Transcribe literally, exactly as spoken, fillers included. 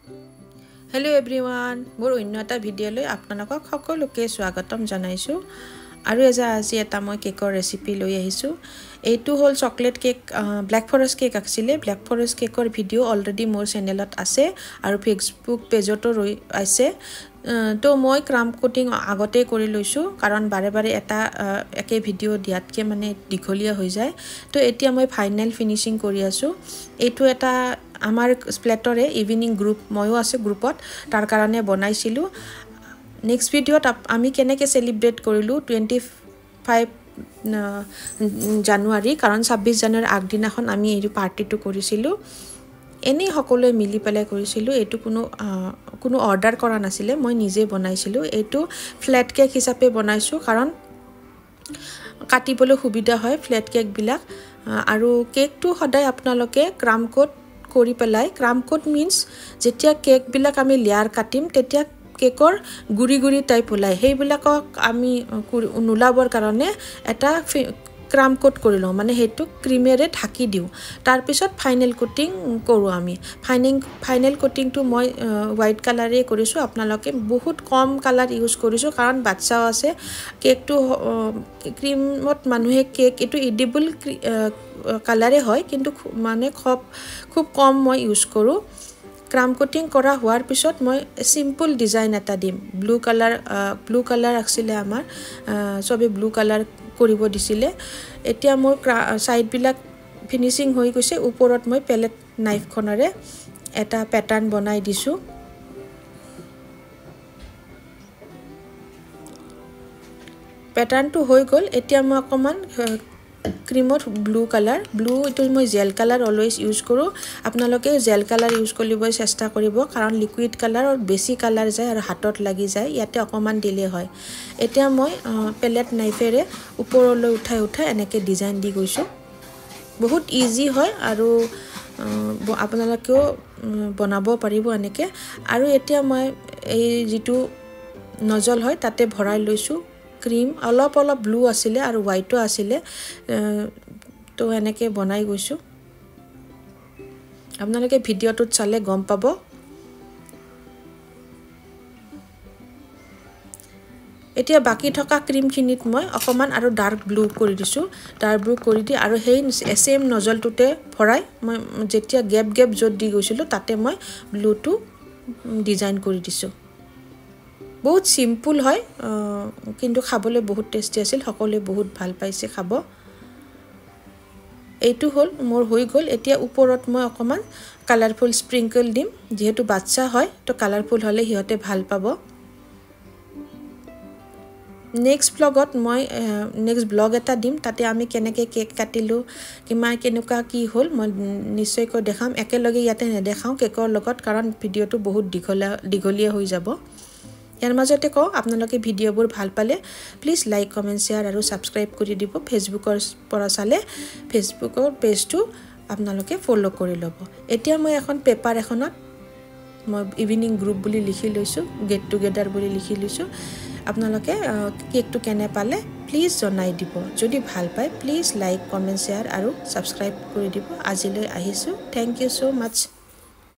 Hello everyone, মোৰ অন্য এটা ভিডিঅ'লৈ আপোনালোকক সকলোকে স্বাগতম জনাইছো আৰু এজা আজি এটা মই কেকৰ ৰেচিপি লৈ আহিছো এইটো হ'ল chocolate cake black forest cake আছিলে ব্ল্যাক ফৰেষ্ট কেকৰ ভিডিঅ' অলৰেডি মোৰ চেনেলত আছে আৰু ফেসবুক পেজতো ৰৈ আছে তো মই ক্ৰাম কোটিং আগতে কৰি লৈছো কাৰণ বাৰে বাৰে এটা একে ভিডিঅ' দিয়াতকে মানে দীঘলীয়া হৈ যায় তো এতিয়া মই ফাইনাল ফিনিশিং কৰি আছো এইটো এটা আমাৰ স্প্লেটৰে ইভিনিং গ্ৰুপ ময়ো আছে গ্ৰুপত তাৰ কাৰণে বনাইছিলো নেক্সট ভিডিঅ'ত আমি কেনেকৈ সেলিব্ৰেট কৰিলো twenty-five জানুৱাৰী কাৰণ ছাব্বিছ জানুৱাৰীৰ আগদিনাখন আমি এই পাৰ্টিটো কৰিছিলো এনে সকলোৱে মিলি পেলাই কৰিছিলো এটো কোনো কোনো অৰ্ডাৰ কৰা নাছিলে মই নিজে বনাইছিলো এটো ফ্ল্যাট কেক হিচাপে বনাইছো কাৰণ কাটিবলৈ সুবিধা হয় ফ্ল্যাট কেক বিলাক আৰু কেকটো সদায় আপোনালোকে ক্ৰাম কোট কৰি পেলাই ক্ৰাম কোট মিন্স যেতিয়া কেক বিলাক আমি লেয়াৰ কাটিম তেতিয়া কেকৰ গুৰি গুৰি টাইপ ওলাই হেইবিলাকক আমি নুলাবৰ কাৰণে এটা ক্ৰাম কোট কৰি লওঁ মানে হেতু ক্ৰীমেৰে ঢাকি দিও তাৰ পিছত ফাইনাল কোটিং কৰো আমি ফাইনিং ফাইনাল কোটিং টু মই হোৱাইট কালাৰে কৰিছো আপোনালোকে বহুত কম কালাৰ ইউজ কৰিছো কাৰণ বাচ্চাও আছে কেকটো ক্ৰীমত মানুহে কেক এটো এডিবল কালাৰে হয় কিন্তু মানে খুব খুব কম মই ইউজ কৰো ক্ৰাম কোটিং কৰা হোৱাৰ পিছত মই সিম্পল ডিজাইন এটা দিম ব্লু কালাৰ ব্লু কালাৰ আছিলে আমাৰ সবে ব্লু কালাৰ কৰিব দিছিলে এতিয়া মোৰ সাইড বিলাক ফিনিশিং হৈ গৈছে ওপৰত মই পেলেট নাইফ খনৰে এটা প্যাটাৰ্ন বনাই দিছো প্যাটাৰ্নটো হৈ গল এতিয়া মই অকমান ক্ৰীমত ব্লু কালাৰ ব্লু এটো মই জেল কালাৰ অলৱেজ ইউজ কৰো আপোনালোকে জেল কালাৰ ইউজ কৰিব চেষ্টা কৰিব কাৰণ লিকুইড কালাৰ আৰু বেছি কালাৰ যায় আৰু হাতত লাগি যায় ইয়াতে অকমান দিলে হয় এতিয়া মই পেলেট নাইফেৰে ওপৰলৈ উঠাই উঠাই এনেকে ডিজাইন দি গৈছো বহুত ইজি হয় আৰু আপোনালোকেও বনাব পাৰিব এনেকে আৰু এতিয়া মই এই যেটো নজল হয় তাতে ভৰাই লৈছো ক্ৰীম অলপ অলপ ব্লু আছিলে আৰু হোৱাইটও আছিলে তো এনেকে বনাই গৈছো আপোনালোকে ভিডিঅ'টোত চালে গম পাব এতিয়া বাকি থকা ক্ৰীম খিনিত মই অকমান আৰু ডাৰ্ক ব্লু কৰি দিছো ডাৰ্ক ব্লু কৰি দি আৰু হেই সেম নজলটোতে ভৰাই মই যেতিয়া গ্যাপ গ্যাপ জত দি গৈছিলো তাতে মই ব্লুটো ডিজাইন কৰি দিছো বহুত সিম্পল হয় কিন্তু খাবলৈ বহুত টেস্টি আছিল সকলোৱে বহুত ভাল পাইছে খাব এইটো হল মোৰ হৈ গল এতিয়া ওপৰত মই অকমান কালাৰফুল স্প্ৰিংকল দিম যেহেতু বাচ্চা হয় তো কালাৰফুল হলে হিয়তে ভাল পাব নেক্সট ব্লগত মই নেক্সট ব্লগ এটা দিম তাতে আমি কেনেকৈ কেক কাটিলো কিমা কেনেকা কি হল মই নিশ্চয়কৈ দেখাম একেলগে ইয়াতে নেদেখাও কেকৰ লগত কাৰণ ভিডিঅটো বহুত দীঘলীয়া দীঘলীয়া হৈ যাব ইয়াৰ মাজতে কও আপোনালোকে ভিডিঅবোৰ ভাল পালে প্লিজ লাইক কমেন্ট শেয়াৰ আৰু সাবস্ক্ৰাইব কৰি দিব ফেসবুকৰ পৰা চালে ফেসবুকৰ পেজটো আপোনালোকে ফলো কৰি লব এতিয়া মই এখন পেপাৰ এখনত মই ইভিনিং গ্ৰুপ বুলি লিখি লৈছো গেট টুগেদাৰ বুলি লিখি লৈছো আপোনালোকে কেকটো কেনে পালে প্লিজ জনাই দিব যদি ভাল পায় প্লিজ লাইক কমেন্ট শেয়াৰ আৰু সাবস্ক্ৰাইব কৰি দিব আজিলৈ আহিছো থ্যাংক ইউ সো মাচ